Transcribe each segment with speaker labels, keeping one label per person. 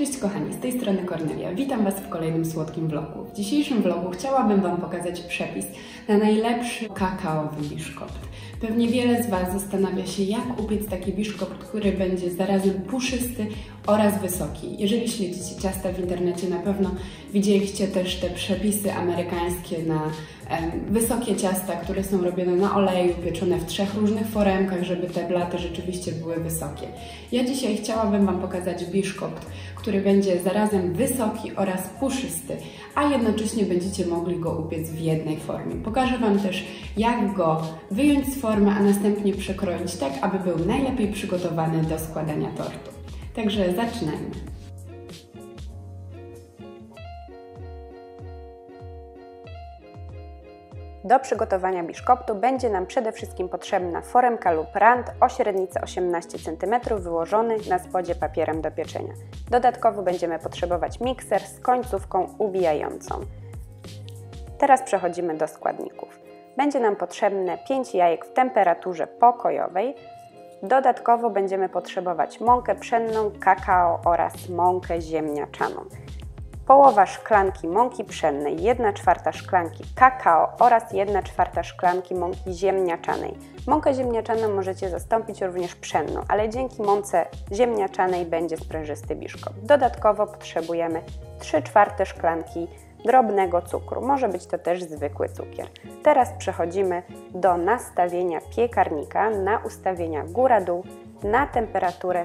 Speaker 1: Cześć kochani, z tej strony Kornelia. Witam Was w kolejnym słodkim vlogu. W dzisiejszym vlogu chciałabym Wam pokazać przepis na najlepszy kakaowy biszkopt. Pewnie wiele z Was zastanawia się, jak upiec taki biszkopt, który będzie zarazem puszysty oraz wysoki. Jeżeli śledzicie ciasta w internecie, na pewno widzieliście też te przepisy amerykańskie na wysokie ciasta, które są robione na oleju, pieczone w 3 różnych foremkach, żeby te blaty rzeczywiście były wysokie. Ja dzisiaj chciałabym Wam pokazać biszkopt, który będzie zarazem wysoki oraz puszysty, a jednocześnie będziecie mogli go upiec w jednej formie. Pokażę Wam też, jak go wyjąć z formy, a następnie przekroić tak, aby był najlepiej przygotowany do składania tortu. Także zaczynajmy.
Speaker 2: Do przygotowania biszkoptu będzie nam przede wszystkim potrzebna foremka lub rant o średnicy 18 cm wyłożony na spodzie papierem do pieczenia. Dodatkowo będziemy potrzebować mikser z końcówką ubijającą. Teraz przechodzimy do składników. Będzie nam potrzebne 5 jajek w temperaturze pokojowej. Dodatkowo będziemy potrzebować mąkę pszenną, kakao oraz mąkę ziemniaczaną. Połowa szklanki mąki pszennej, 1/4 szklanki kakao oraz 1/4 szklanki mąki ziemniaczanej. Mąkę ziemniaczaną możecie zastąpić również pszenną, ale dzięki mące ziemniaczanej będzie sprężysty biszkopt. Dodatkowo potrzebujemy 3/4 szklanki drobnego cukru. Może być to też zwykły cukier. Teraz przechodzimy do nastawienia piekarnika na ustawienia góra-dół na temperaturę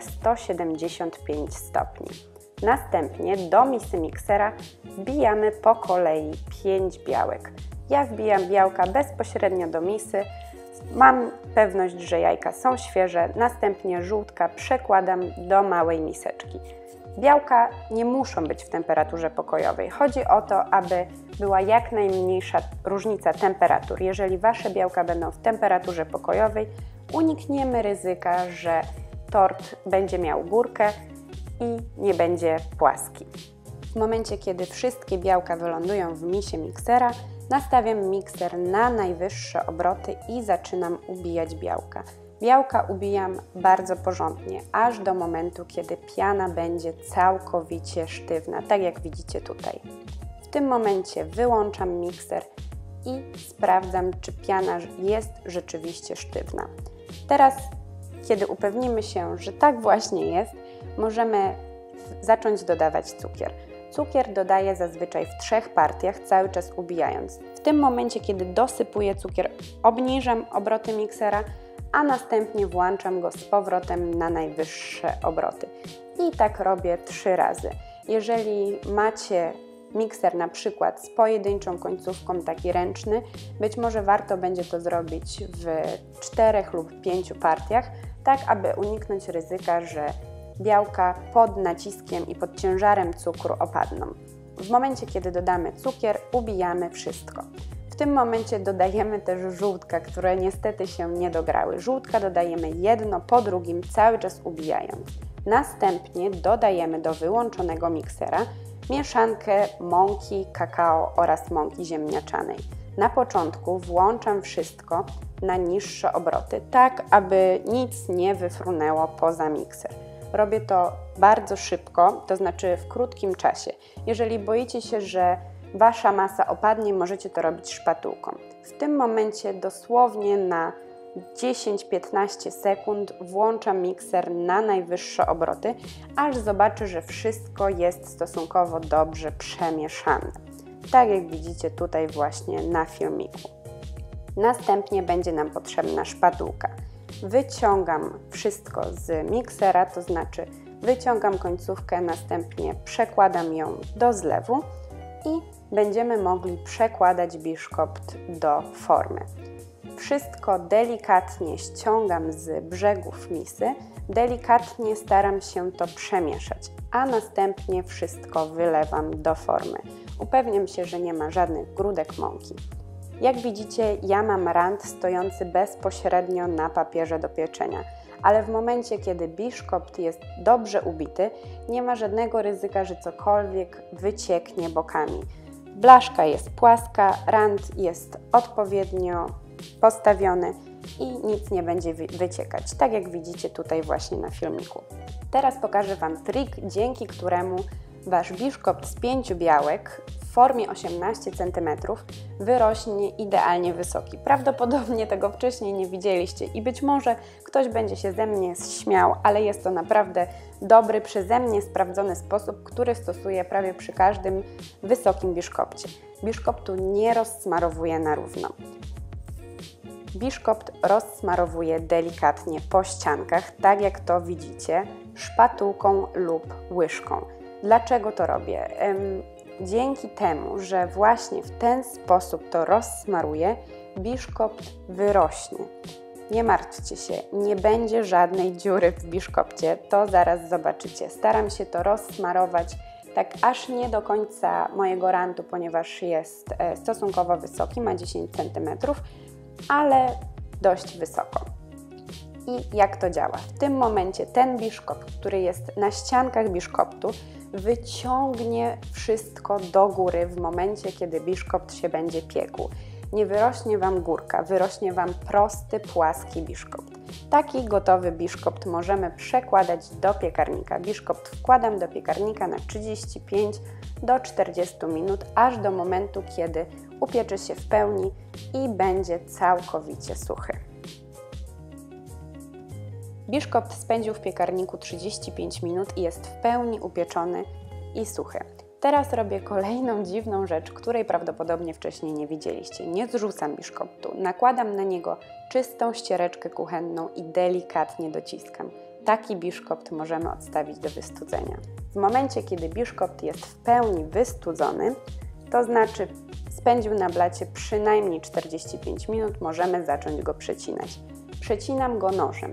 Speaker 2: 175 stopni. Następnie do misy miksera wbijamy po kolei 5 białek. Ja wbijam białka bezpośrednio do misy. Mam pewność, że jajka są świeże. Następnie żółtka przekładam do małej miseczki. Białka nie muszą być w temperaturze pokojowej. Chodzi o to, aby była jak najmniejsza różnica temperatur. Jeżeli Wasze białka będą w temperaturze pokojowej, unikniemy ryzyka, że tort będzie miał górkę i nie będzie płaski. W momencie, kiedy wszystkie białka wylądują w misie miksera, nastawiam mikser na najwyższe obroty i zaczynam ubijać białka. Białka ubijam bardzo porządnie, aż do momentu, kiedy piana będzie całkowicie sztywna, tak jak widzicie tutaj. W tym momencie wyłączam mikser i sprawdzam, czy piana jest rzeczywiście sztywna. Teraz, kiedy upewnimy się, że tak właśnie jest, możemy zacząć dodawać cukier. Cukier dodaję zazwyczaj w 3 partiach, cały czas ubijając. W tym momencie, kiedy dosypuję cukier, obniżam obroty miksera, a następnie włączam go z powrotem na najwyższe obroty. I tak robię 3 razy. Jeżeli macie mikser na przykład z pojedynczą końcówką, taki ręczny, być może warto będzie to zrobić w 4 lub 5 partiach, tak aby uniknąć ryzyka, że białka pod naciskiem i pod ciężarem cukru opadną. W momencie, kiedy dodamy cukier, ubijamy wszystko. W tym momencie dodajemy też żółtka, które niestety się nie dograły. Żółtka dodajemy jedno po drugim, cały czas ubijając. Następnie dodajemy do wyłączonego miksera mieszankę mąki, kakao oraz mąki ziemniaczanej. Na początku włączam wszystko na niższe obroty, tak aby nic nie wyfrunęło poza mikser. Robię to bardzo szybko, to znaczy w krótkim czasie. Jeżeli boicie się, że Wasza masa opadnie, możecie to robić szpatułką. W tym momencie dosłownie na 10-15 sekund włączam mikser na najwyższe obroty, aż zobaczę, że wszystko jest stosunkowo dobrze przemieszane. Tak jak widzicie tutaj właśnie na filmiku. Następnie będzie nam potrzebna szpatułka. Wyciągam wszystko z miksera, to znaczy wyciągam końcówkę, następnie przekładam ją do zlewu i będziemy mogli przekładać biszkopt do formy. Wszystko delikatnie ściągam z brzegów misy, delikatnie staram się to przemieszać, a następnie wszystko wylewam do formy. Upewniam się, że nie ma żadnych grudek mąki. Jak widzicie, ja mam rant stojący bezpośrednio na papierze do pieczenia, ale w momencie, kiedy biszkopt jest dobrze ubity, nie ma żadnego ryzyka, że cokolwiek wycieknie bokami. Blaszka jest płaska, rant jest odpowiednio postawiony i nic nie będzie wyciekać, tak jak widzicie tutaj właśnie na filmiku. Teraz pokażę Wam trik, dzięki któremu Wasz biszkopt z 5 białek w formie 18 cm wyrośnie idealnie wysoki. Prawdopodobnie tego wcześniej nie widzieliście i być może ktoś będzie się ze mnie śmiał, ale jest to naprawdę dobry, przeze mnie sprawdzony sposób, który stosuję prawie przy każdym wysokim biszkopcie. Biszkoptu nie rozsmarowuję na równo. Biszkopt rozsmarowuję delikatnie po ściankach, tak jak to widzicie, szpatułką lub łyżką. Dlaczego to robię? Dzięki temu, że właśnie w ten sposób to rozsmaruję, biszkopt wyrośnie. Nie martwcie się, nie będzie żadnej dziury w biszkopcie, to zaraz zobaczycie. Staram się to rozsmarować tak aż nie do końca mojego rantu, ponieważ jest stosunkowo wysoki, ma 10 cm, ale dość wysoko. I jak to działa? W tym momencie ten biszkopt, który jest na ściankach biszkoptu, wyciągnie wszystko do góry w momencie, kiedy biszkopt się będzie piekł. Nie wyrośnie Wam górka, wyrośnie Wam prosty, płaski biszkopt. Taki gotowy biszkopt możemy przekładać do piekarnika. Biszkopt wkładam do piekarnika na 35 do 40 minut, aż do momentu, kiedy upiecze się w pełni i będzie całkowicie suchy. Biszkopt spędził w piekarniku 35 minut i jest w pełni upieczony i suchy. Teraz robię kolejną dziwną rzecz, której prawdopodobnie wcześniej nie widzieliście. Nie zrzucam biszkoptu, nakładam na niego czystą ściereczkę kuchenną i delikatnie dociskam. Taki biszkopt możemy odstawić do wystudzenia. W momencie, kiedy biszkopt jest w pełni wystudzony, to znaczy spędził na blacie przynajmniej 45 minut, możemy zacząć go przecinać. Przecinam go nożem.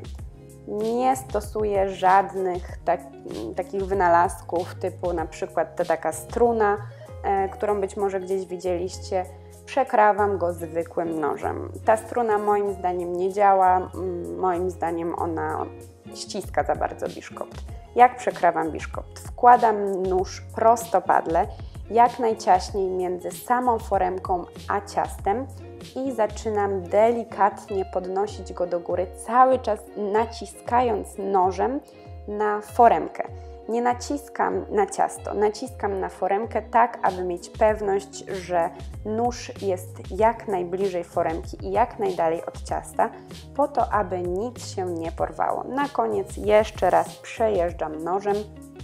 Speaker 2: Nie stosuję żadnych takich wynalazków typu na przykład ta taka struna, którą być może gdzieś widzieliście. Przekrawam go zwykłym nożem. Ta struna moim zdaniem nie działa, moim zdaniem ona ściska za bardzo biszkopt. Jak przekrawam biszkopt? Wkładam nóż prostopadle, jak najciaśniej między samą foremką a ciastem i zaczynam delikatnie podnosić go do góry, cały czas naciskając nożem na foremkę. Nie naciskam na ciasto, naciskam na foremkę tak, aby mieć pewność, że nóż jest jak najbliżej foremki i jak najdalej od ciasta, po to, aby nic się nie porwało. Na koniec jeszcze raz przejeżdżam nożem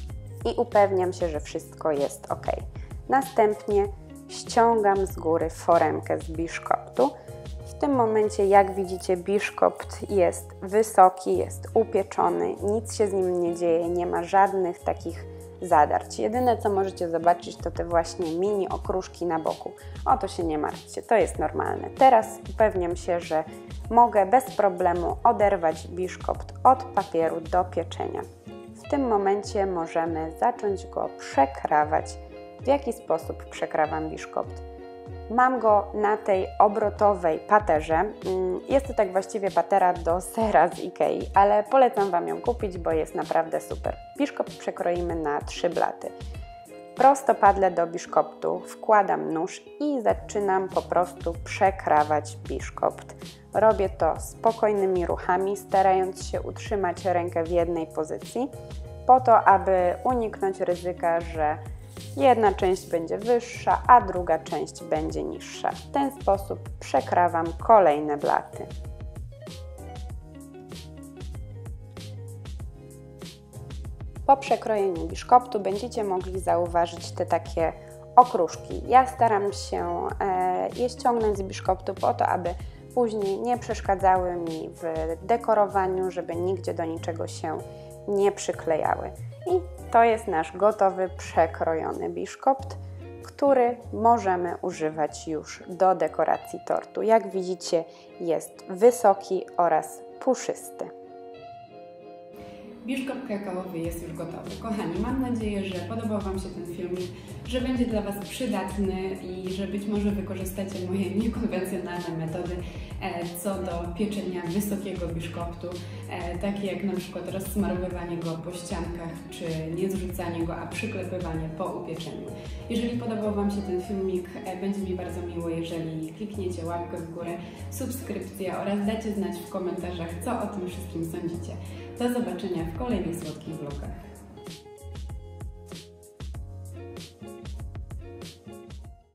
Speaker 2: i upewniam się, że wszystko jest ok. Następnie ściągam z góry foremkę z biszkoptu. W tym momencie, jak widzicie, biszkopt jest wysoki, jest upieczony, nic się z nim nie dzieje, nie ma żadnych takich zadarć. Jedyne, co możecie zobaczyć, to te właśnie mini okruszki na boku. O to się nie martwcie, to jest normalne. Teraz upewniam się, że mogę bez problemu oderwać biszkopt od papieru do pieczenia. W tym momencie możemy zacząć go przekrawać. W jaki sposób przekrawam biszkopt? Mam go na tej obrotowej paterze. Jest to tak właściwie patera do sera z Ikei, ale polecam Wam ją kupić, bo jest naprawdę super. Biszkopt przekroimy na 3 blaty. Prostopadle do biszkoptu wkładam nóż i zaczynam po prostu przekrawać biszkopt. Robię to spokojnymi ruchami, starając się utrzymać rękę w jednej pozycji, po to, aby uniknąć ryzyka, że jedna część będzie wyższa, a druga część będzie niższa. W ten sposób przekrawam kolejne blaty. Po przekrojeniu biszkoptu będziecie mogli zauważyć te takie okruszki. Ja staram się je ściągnąć z biszkoptu po to, aby później nie przeszkadzały mi w dekorowaniu, żeby nigdzie do niczego się nie przyklejały. I to jest nasz gotowy, przekrojony biszkopt, który możemy używać już do dekoracji tortu. Jak widzicie, jest wysoki oraz puszysty.
Speaker 1: Biszkopt kakaowy jest już gotowy. Kochani, mam nadzieję, że podobał Wam się ten filmik, że będzie dla Was przydatny i że być może wykorzystacie moje niekonwencjonalne metody co do pieczenia wysokiego biszkoptu, takie jak na przykład rozsmarowywanie go po ściankach, czy nie zrzucanie go, a przyklepywanie po upieczeniu. Jeżeli podobał Wam się ten filmik, będzie mi bardzo miło, jeżeli klikniecie łapkę w górę, subskrypcję oraz dacie znać w komentarzach, co o tym wszystkim sądzicie. Do zobaczenia w kolejnych słodkich vlogach.